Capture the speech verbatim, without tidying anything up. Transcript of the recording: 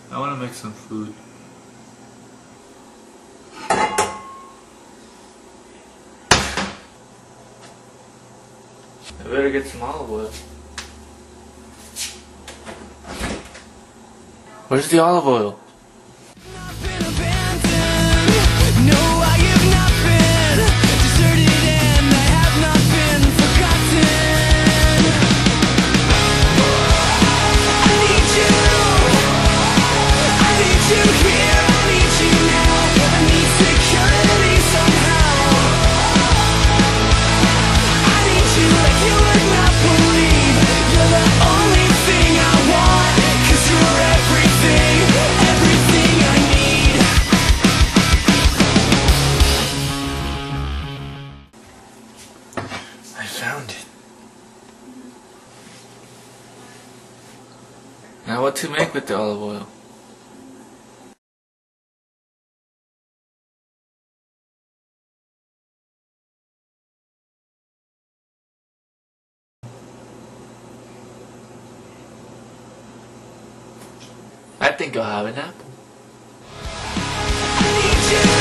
I want to make some food. I better get some olive oil. Where's the olive oil? I found it. Now what to make with the olive oil? I think I'll have an apple.